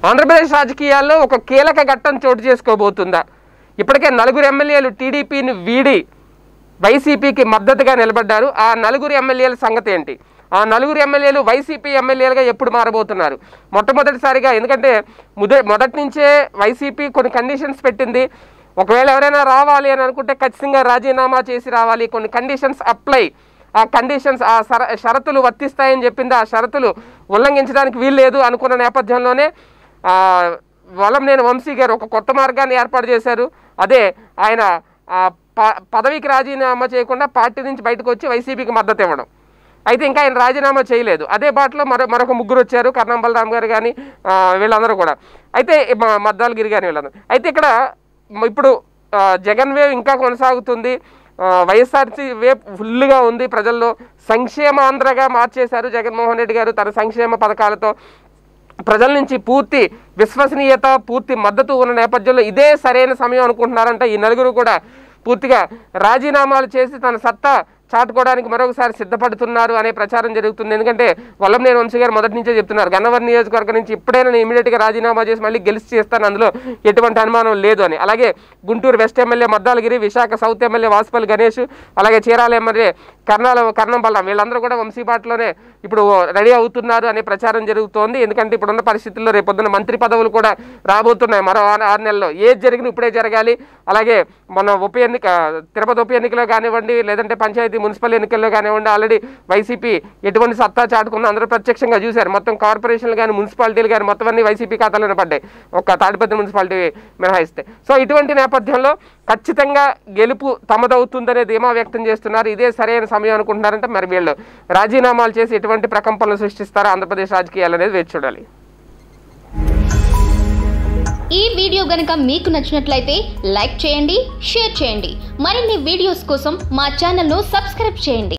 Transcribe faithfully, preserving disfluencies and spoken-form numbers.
ఆంధ్రప్రదేశ్ రాజకీయాల్లో ఒక కీలక ఘట్టం చోటు చేసుకోబోతుందా? ఇప్పటికే నలుగురు ఎమ్మెల్యేలు టీడీపీని వీడి వైసీపీకి మద్దతుగా నిలబడ్డారు. ఆ నలుగురు ఎమ్మెల్యేల సంగతి ఏంటి? ఆ నలుగురు ఎమ్మెల్యేలు వైసీపీ ఎమ్మెల్యేలుగా ఎప్పుడు మారబోతున్నారు? మొట్టమొదటిసారిగా, ఎందుకంటే మొద మొదటి నుంచే వైసీపీ కొన్ని కండిషన్స్ పెట్టింది. ఒకవేళ ఎవరైనా రావాలి అని అనుకుంటే ఖచ్చితంగా రాజీనామా చేసి రావాలి, కొన్ని కండిషన్స్ అప్లై, ఆ కండిషన్స్ ఆ షర షరతులు వర్తిస్తాయని చెప్పింది. ఆ షరతులు ఉల్లంఘించడానికి వీలు లేదు అనుకున్న నేపథ్యంలోనే వలంనేని వంశీ గారు ఒక కొత్త మార్గాన్ని ఏర్పాటు చేశారు. అదే ఆయన పదవికి రాజీనామా చేయకుండా పార్టీ నుంచి బయటకు వచ్చి వైసీపీకి మద్దతు ఇవ్వడం. అయితే ఇంకా ఆయన రాజీనామా చేయలేదు. అదే బాటలో మరో మరొక ముగ్గురు వచ్చారు, కర్ణం బలరాం గారు కానీ వీళ్ళందరూ కూడా, అయితే మద్దాలగిరి గారి వీళ్ళందరూ. అయితే ఇక్కడ ఇప్పుడు జగన్ వేవ్ ఇంకా కొనసాగుతుంది. వైఎస్ఆర్సీ వేవ్ ఫుల్గా ఉంది ప్రజల్లో. సంక్షేమాంధ్రగా మార్చేశారు జగన్మోహన్ రెడ్డి గారు తన సంక్షేమ పథకాలతో. ప్రజల నుంచి పూర్తి విశ్వసనీయత, పూర్తి మద్దతు ఉన్న నేపథ్యంలో ఇదే సరైన సమయం అనుకుంటున్నారంట ఈ నలుగురు కూడా. పూర్తిగా రాజీనామాలు చేసి తన సత్తా చాటుకోవడానికి మరొకసారి సిద్ధపడుతున్నారు అనే ప్రచారం జరుగుతుంది. ఎందుకంటే వలంనేని వంశీ గారు మొదటి నుంచే చెప్తున్నారు, గన్నవరం నియోజకవర్గం నుంచి ఇప్పుడైనా నేను ఇమీడియట్గా రాజీనామా చేసి మళ్ళీ గెలిచి చేస్తాను, అందులో ఎటువంటి అనుమానం లేదు అని. అలాగే Guntur west MLA Maddalagiri, Visakha south MLA Vasupalli Ganesh, అలాగే చీరాల ఎమ్మెల్యే కర్ణాల కర్ణం బలరాం వీళ్ళందరూ కూడా వంశీబాటలోనే ఇప్పుడు రెడీ అవుతున్నారు అనే ప్రచారం జరుగుతోంది. ఎందుకంటే ఇప్పుడున్న పరిస్థితుల్లో రేపొద్దున మంత్రి పదవులు కూడా రాబోతున్నాయి మరో ఆరు నెలల్లో. ఏది జరిగిన ఇప్పుడే జరగాలి. అలాగే మన ఉప ఎన్నిక తిరుపతి ఉప ఎన్నికలో కానివ్వండి, లేదంటే పంచాయతీ మున్సిపల్ ఎన్నికల్లో కానివ్వండి, ఆల్రెడీ వైసీపీ ఎటువంటి సత్తా చాటుకున్న అందరూ ప్రత్యక్షంగా చూశారు. మొత్తం కార్పొరేషన్లు కానీ మున్సిపాలిటీలు కానీ మొత్తం అన్ని వైసీపీ ఖాతాలోనే పడ్డాయి, ఒక తాడిపత్రి మున్సిపాలిటీ మినహాయిస్తే. సో ఇటువంటి నేపథ్యంలో ఖచ్చితంగా గెలుపు తమదవుతుందనే ధీమా వ్యక్తం చేస్తున్నారు. ఇదే సరైన సమయం అనుకుంటున్నారంటే మరి వీళ్ళు రాజీనామాలు చేసి ఎటువంటి ప్రకంపనలు సృష్టిస్తారో ఆంధ్రప్రదేశ్ రాజకీయాలు అనేది వేచి చూడాలి. ఈ వీడియో గనుక మీకు నచ్చినట్లయితే లైక్ చేయండి, షేర్ చేయండి. మరిన్ని వీడియోస్ కోసం మా ఛానల్ను సబ్స్క్రైబ్ చేయండి.